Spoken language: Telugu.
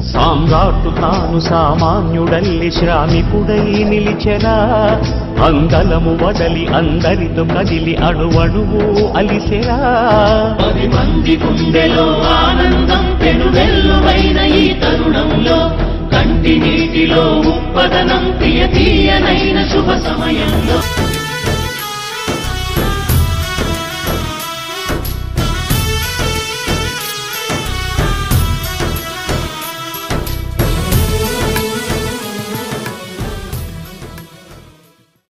సామ్రాట్టు తాను సామాన్యుడల్లి శ్రామికుడై నిలిచెరా అంగళము వదలి అందరితో కదిలి అణువణువు అలిసెరా 10 మంది గుండెలో ఆనందం పెనువెల్లువైన ఈ తరుణంలో కంటి నీటిలో ఉప్పదనం తీయనైన శుభ సమయంలో